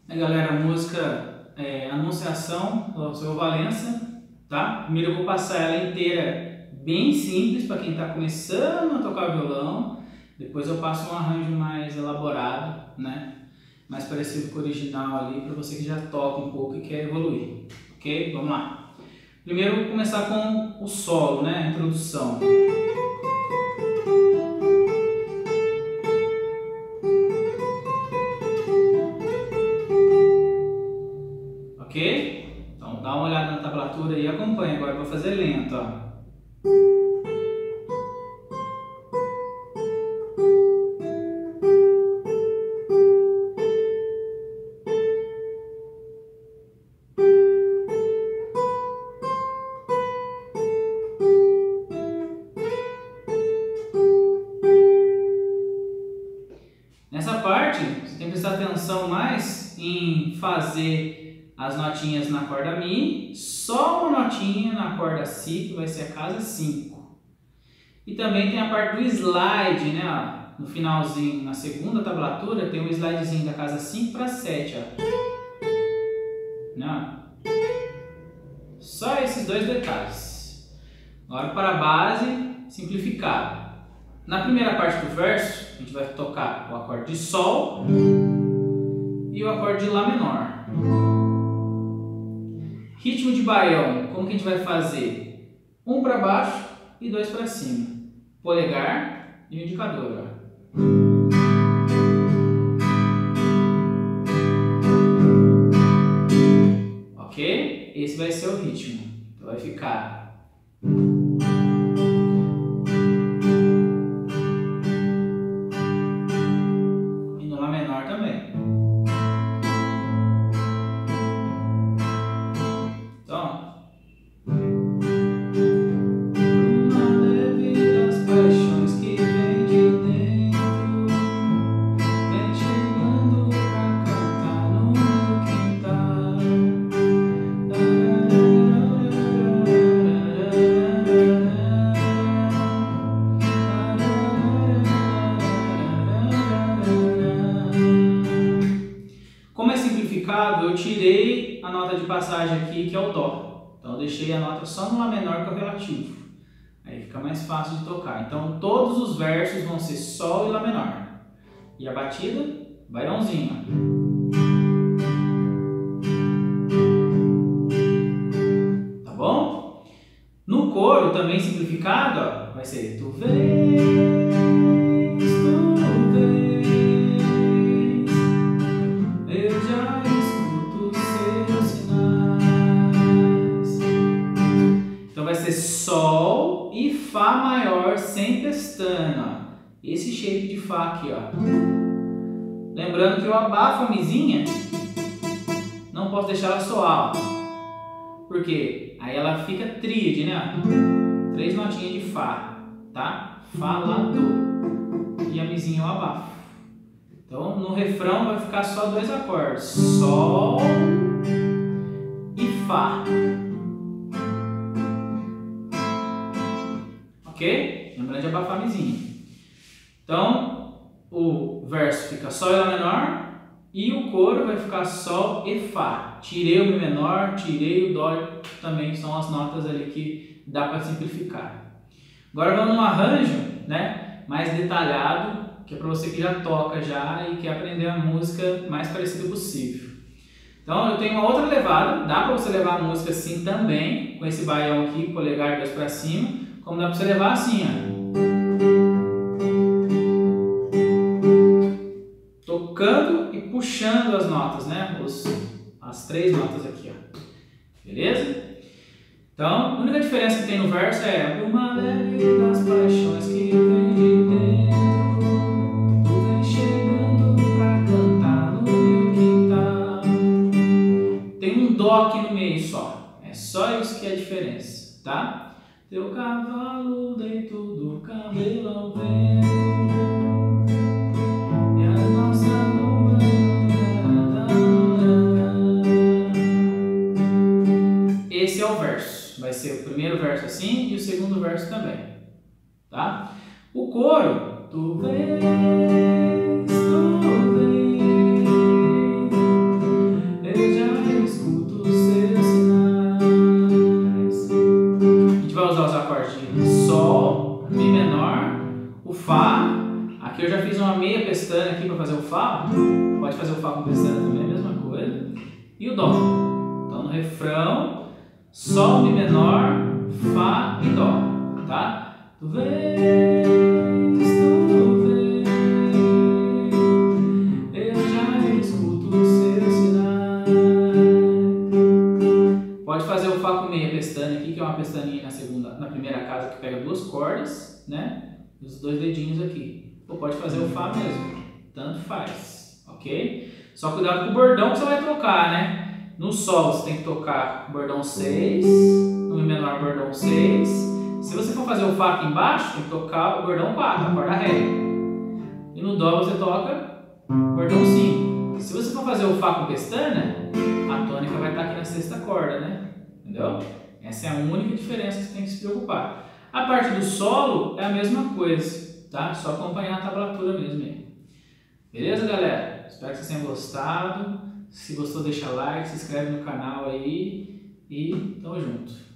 Aí, galera, a música Anunciação, do Seu Valença, tá? Primeiro eu vou passar ela inteira, bem simples, para quem está começando a tocar violão. Depois eu passo um arranjo mais elaborado, né? Mais parecido com o original ali, para você que já toca um pouco e quer evoluir, ok? Vamos lá. Primeiro eu vou começar com o solo, né? A introdução. Ok? Então dá uma olhada na tablatura e acompanha. Agora eu vou fazer lento, ó. Nessa parte, você tem que prestar atenção mais em fazer as notinhas na corda Mi, só uma notinha na corda Si, que vai ser a casa 5. E também tem a parte do slide, né? No finalzinho, na segunda tablatura, tem um slidezinho da casa 5 para 7, ó. Né? Só esses dois detalhes. Agora para a base simplificada. Na primeira parte do verso, a gente vai tocar o acorde de Sol e o acorde de Lá menor. Ritmo de baião, como que a gente vai fazer? Um para baixo e dois para cima. Polegar e o indicador, ó. Ok? Esse vai ser o ritmo. Então vai ficar... Como é simplificado, eu tirei a nota de passagem aqui, que é o Dó. Então eu deixei a nota só no Lá menor, que é o relativo. Aí fica mais fácil de tocar. Então todos os versos vão ser Sol e Lá menor. E a batida, baiãozinho. Tá bom? No coro, também simplificado, ó, vai ser Tu vês, tu vês, eu já escuto seus sinais. Então vai ser Sol e Fá maior sem pestana, ó. Esse shape de Fá aqui, ó. Lembrando que eu abafo a Mizinha, não posso deixar ela soar, ó. Por quê? Aí ela fica tríade, né? 3 notinhas de Fá, tá? Fá, Lá, Do. E a Mizinha eu abafo. Então no refrão vai ficar só 2 acordes: Sol e Fá. Ok? Lembrando de abafar a Mizinha. Então o verso fica Sol e Lá menor. E o coro vai ficar Sol e Fá. Tirei o Mi menor, tirei o Dó, também são as notas ali que dá para simplificar. Agora vamos no arranjo, né, mais detalhado, que é para você que já toca já e quer aprender a música mais parecida possível. Então eu tenho uma outra levada, dá para você levar a música assim também, com esse baião aqui, polegar 2 para cima, como dá para você levar assim, ó. Tocando e puxando as notas, né? As 3 notas aqui, ó. Beleza? Então, a única diferença que tem no verso é uma leve das paixões que vem de dentro, tu vem chegando pra cantar no meu quintal. Tem um Dó aqui no meio só. É só isso que é a diferença, tá? Teu cavalo deito do cabelo ao vento. Esse é o verso. Vai ser o primeiro verso assim e o segundo verso também, tá? O coro, tu vês, o Fá. Aqui eu já fiz uma meia pestana aqui para fazer o Fá. Pode fazer o Fá com pestana também, é a mesma coisa. E o Dó. Então no refrão, Sol, Mi menor, Fá e Dó. Tá? Tu vês, eu já escuto os seus sinais. Pode fazer o Fá com meia pestana aqui, que é uma pestaninha na primeira casa que pega duas cordas, né? E os dois dedinhos aqui. Ou pode fazer o Fá mesmo, tanto faz, ok? Só cuidado com o bordão que você vai tocar, né? No Sol você tem que tocar bordão 6, no Mi menor bordão 6. Se você for fazer o Fá aqui embaixo, tem que tocar o bordão 4, a corda Ré. E no Dó você toca bordão 5. Se você for fazer o Fá com pestana, a tônica vai estar aqui na sexta corda, né? Entendeu? Essa é a única diferença que você tem que se preocupar. A parte do solo é a mesma coisa, tá? Só acompanhar a tablatura mesmo aí. Beleza, galera? Espero que vocês tenham gostado. Se gostou, deixa like, se inscreve no canal aí e tamo junto.